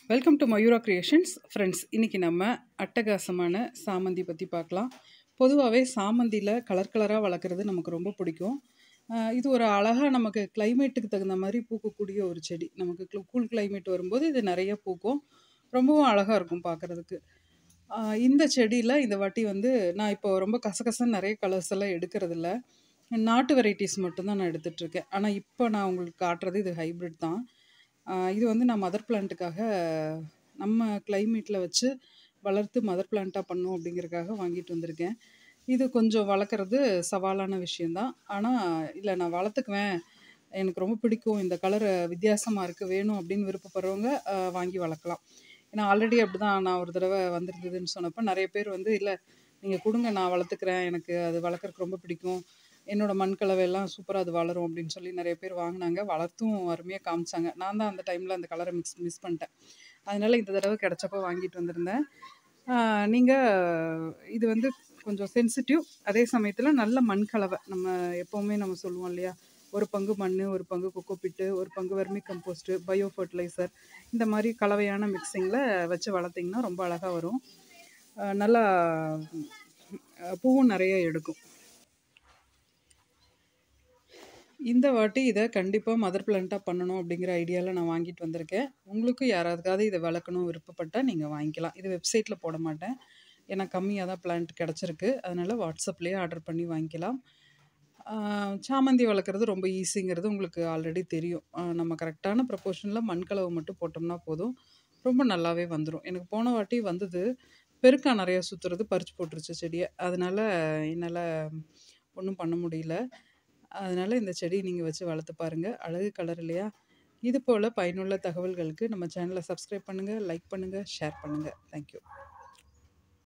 Welcome to Mayura creations friends. இன்றைக்கி நம்ம அட்டகாசமான சாமந்தி பற்றி பார்க்கலாம். பொதுவாகவே சாமந்தியில் கலர் கலராக வளர்க்குறது நமக்கு ரொம்ப பிடிக்கும். இது ஒரு அழகாக நமக்கு கிளைமேட்டுக்கு தகுந்த மாதிரி பூக்கக்கூடிய ஒரு செடி. நமக்கு கூல் கிளைமேட் வரும்போது இது நிறைய பூக்கும், ரொம்பவும் அழகாக இருக்கும் பார்க்குறதுக்கு. இந்த செடியில் இந்த வாட்டி நான் இப்போ ரொம்ப கசகசன்னு நிறைய கலர்ஸ் எல்லாம் எடுக்கிறதில்ல, நாட்டு வெரைட்டிஸ் மட்டும்தான் நான் எடுத்துகிட்ருக்கேன். ஆனால் இப்போ நான் உங்களுக்கு காட்டுறது இது ஹைப்ரிட் தான். இது நான் மதர் பிளான்ட்டுக்காக நம்ம கிளைமேட்டில் வச்சு வளர்த்து மதர் பிளான்ட்டாக பண்ணும் அப்படிங்கிறதுக்காக வாங்கிட்டு வந்திருக்கேன். இது கொஞ்சம் வளர்க்குறது சவாலான விஷயந்தான். ஆனால் இல்லை, நான் வளர்த்துக்குவேன், எனக்கு ரொம்ப பிடிக்கும், இந்த கலர் வித்தியாசமாக இருக்குது, வேணும் அப்படின்னு விருப்பப்படுறவங்க வாங்கி வளர்க்கலாம். ஏன்னா ஆல்ரெடி அப்படி தான் நான் ஒரு தடவை வந்திருந்ததுன்னு சொன்னப்போ நிறைய பேர் இல்லை நீங்கள் கொடுங்க, நான் வளர்த்துக்கிறேன், எனக்கு அது வளர்க்குறக்கு ரொம்ப பிடிக்கும், என்னோடய மண் கலவையெல்லாம் சூப்பராக அது வளரும் அப்படின்னு சொல்லி நிறைய பேர் வாங்கினாங்க. வளர்த்தும் அருமையாக காமிச்சாங்க. நான் தான் அந்த டைமில் அந்த கலரை மிஸ் பண்ணிட்டேன். அதனால் இந்த தடவை கிடச்சப்போ வாங்கிட்டு வந்திருந்தேன். நீங்கள் இது கொஞ்சம் சென்சிட்டிவ், அதே சமயத்தில் நல்ல மண் கலவை. நம்ம எப்போவுமே நம்ம சொல்லுவோம் இல்லையா, ஒரு பங்கு மண், ஒரு பங்கு கொக்கோபிட்டு, ஒரு பங்கு வெர்மி கம்போஸ்ட்டு, பயோ ஃபர்டிலைசர், இந்த மாதிரி கலவையான மிக்சிங்கில் வச்சு வளர்த்திங்கன்னா ரொம்ப அழகாக வரும். நல்லா பூவும் நிறைய எடுக்கும். இந்த வாட்டி இதை கண்டிப்பாக மதர் பிளான்ட்டாக பண்ணணும் அப்படிங்கிற ஐடியாவில் நான் வாங்கிட்டு வந்திருக்கேன். உங்களுக்கும் யாராவதுக்காவது இதை வளர்க்கணும் விருப்பப்பட்டால் நீங்கள் வாங்கிக்கலாம். இது வெப்சைட்டில் போட மாட்டேன், ஏன்னா கம்மியாக தான் பிளான்ட் கிடச்சிருக்கு. அதனால் வாட்ஸ்அப்லேயே ஆர்டர் பண்ணி வாங்கிக்கலாம். சாமந்தி வளர்க்குறது ரொம்ப ஈஸிங்கிறது உங்களுக்கு ஆல்ரெடி தெரியும். நம்ம கரெக்டான ப்ரப்போர்ஷனில் மண்கலவை மட்டும் போட்டோம்னா போதும், ரொம்ப நல்லாவே வந்துடும். எனக்கு போன வாட்டி பெருக்கா நிறையா சுற்றுறது பறித்து போட்டுருச்சு செடியை. அதனால் என்னால் ஒன்றும் பண்ண முடியல. அதனால் இந்த செடி நீங்கள் வச்சு வளர்த்து பாருங்கள். அழகு கலர் இல்லையா? இது போல் பயனுள்ள தகவல்களுக்கு நம்ம சேனலை சப்ஸ்கிரைப் பண்ணுங்கள், லைக் பண்ணுங்கள், ஷேர் பண்ணுங்கள். தேங்க்யூ.